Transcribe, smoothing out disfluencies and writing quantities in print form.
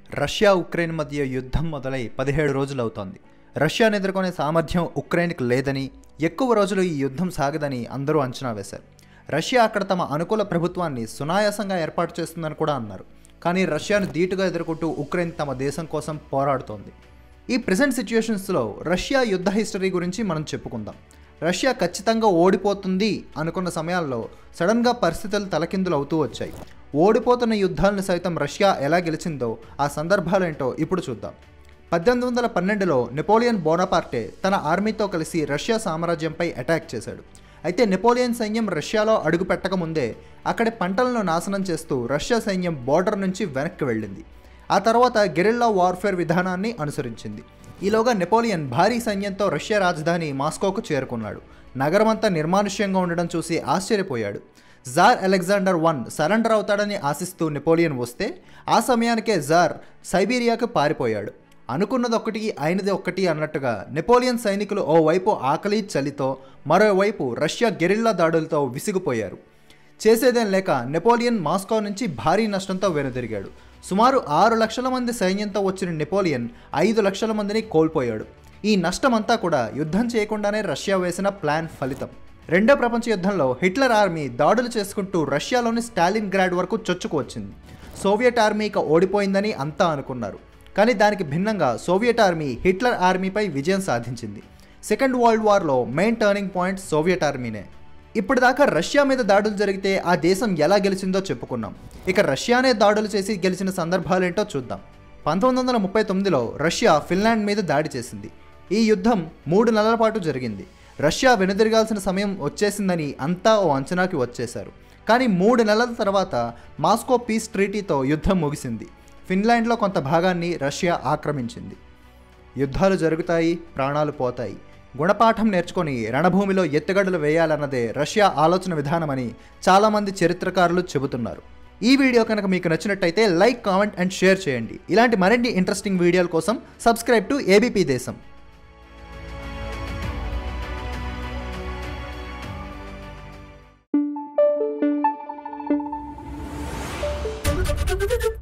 Russia Ukraine మధ్య యుద్ధం మొదలై 17 రోజులవుతోంది. రష్యాను ఎదుర్కొనే సామర్థ్యం ఉక్రెయిన్కి లేదని, ఎక్కువ రోజులు ఈ యుద్ధం సాగదని అందరూ అంచనా వేశారు. రష్యా అక్కడ తమ అనుకూల ప్రభుత్వాన్ని సునాయాసంగా ఏర్పాటు చేస్తుందని కూడా అన్నారు. కానీ రష్యాను ధీటుగా ఎదుర్కొంటూ ఉక్రెయిన్ తమ దేశం కోసం పోరాడుతోంది. ఈ ప్రెజెంట్ సిచ్యుయేషన్స్లో రష్యా యుద్ధ హిస్టరీ గురించి మనం చెప్పుకుందాం. రష్యా ఖచ్చితంగా ఓడిపోతుంది అనుకున్న సమయాల్లో సడన్గా పరిస్థితులు తలకిందులు అవుతూ వచ్చాయి. ఓడిపోతున్న యుద్ధాలను సైతం రష్యా ఎలా గెలిచిందో ఆ సందర్భాలేంటో ఇప్పుడు చూద్దాం. 1812లో నెపోలియన్ బోనాపార్టే తన ఆర్మీతో కలిసి రష్యా సామ్రాజ్యంపై అటాక్ చేశాడు. అయితే నెపోలియన్ సైన్యం రష్యాలో అడుగు పెట్టకముందే అక్కడి పంటలను నాశనం చేస్తూ రష్యా సైన్యం బోర్డర్ నుంచి వెనక్కి వెళ్ళింది. ఆ తర్వాత గెరిల్లా వార్ఫేర్ విధానాన్ని అనుసరించింది. ఈలోగా నెపోలియన్ భారీ సైన్యంతో రష్యా రాజధాని మాస్కోకు చేరుకున్నాడు. నగరమంతా నిర్మానుష్యంగా ఉండడం చూసి ఆశ్చర్యపోయాడు. జార్ అలెగ్జాండర్ I సరెండర్ అవుతాడని ఆశిస్తూ నెపోలియన్ వస్తే ఆ సమయానికే జార్ సైబీరియాకు పారిపోయాడు. అనుకున్నది ఒకటి అయినది ఒక్కటి అన్నట్టుగా నెపోలియన్ సైనికులు ఓవైపు ఆకలి చలితో, మరోవైపు రష్యా గెరిల్లా దాడులతో విసిగిపోయారు. చేసేదేం లేక నెపోలియన్ మాస్కో నుంచి భారీ నష్టంతో వెనుదిరిగాడు. సుమారు 6 లక్షల మంది సైన్యంతో వచ్చిన నెపోలియన్ 5 లక్షల మందిని కోల్పోయాడు. ఈ నష్టమంతా కూడా యుద్ధం చేయకుండానే రష్యా వేసిన ప్లాన్ ఫలితం. రెండో ప్రపంచ యుద్ధంలో హిట్లర్ ఆర్మీ దాడులు చేసుకుంటూ రష్యాలోని స్టాలిన్ గ్రాడ్ వరకు చొచ్చుకు వచ్చింది. సోవియట్ ఆర్మీ ఇక ఓడిపోయిందని అంతా అనుకున్నారు. కానీ దానికి భిన్నంగా సోవియట్ ఆర్మీ హిట్లర్ ఆర్మీపై విజయం సాధించింది. సెకండ్ వరల్డ్ వార్లో మెయిన్ టర్నింగ్ పాయింట్ సోవియట్ ఆర్మీనే. ఇప్పటిదాకా రష్యా మీద దాడులు జరిగితే ఆ దేశం ఎలా గెలిచిందో చెప్పుకున్నాం. ఇక రష్యానే దాడులు చేసి గెలిచిన సందర్భాలేంటో చూద్దాం. 1939లో రష్యా ఫిన్లాండ్ మీద దాడి చేసింది. ఈ యుద్ధం 3 నెలల పాటు జరిగింది. రష్యా వెనుదిరగాల్సిన సమయం వచ్చేసిందని అంతా ఓ అంచనాకి వచ్చేశారు. కానీ 3 నెలల తర్వాత మాస్కో పీస్ ట్రీటీతో యుద్ధం ముగిసింది. ఫిన్లాండ్లో కొంత భాగాన్ని రష్యా ఆక్రమించింది. యుద్ధాలు జరుగుతాయి, ప్రాణాలు పోతాయి. గుణపాఠం నేర్చుకొని రణభూమిలో ఎత్తుగడలు వేయాలన్నదే రష్యా ఆలోచన విధానమని చాలామంది చరిత్రకారులు చెబుతున్నారు. ఈ వీడియో కనుక మీకు నచ్చినట్టయితే లైక్, కామెంట్ అండ్ షేర్ చేయండి. ఇలాంటి మరిన్ని ఇంట్రెస్టింగ్ వీడియోల కోసం subscribe to ABP Desam. Thank you.